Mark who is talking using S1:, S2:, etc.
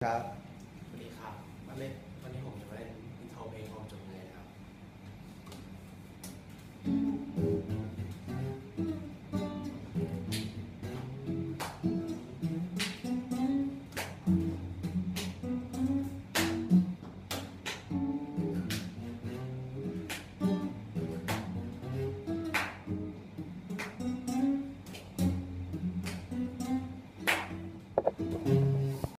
S1: ครับ
S2: สวัสดีครับมาเล่น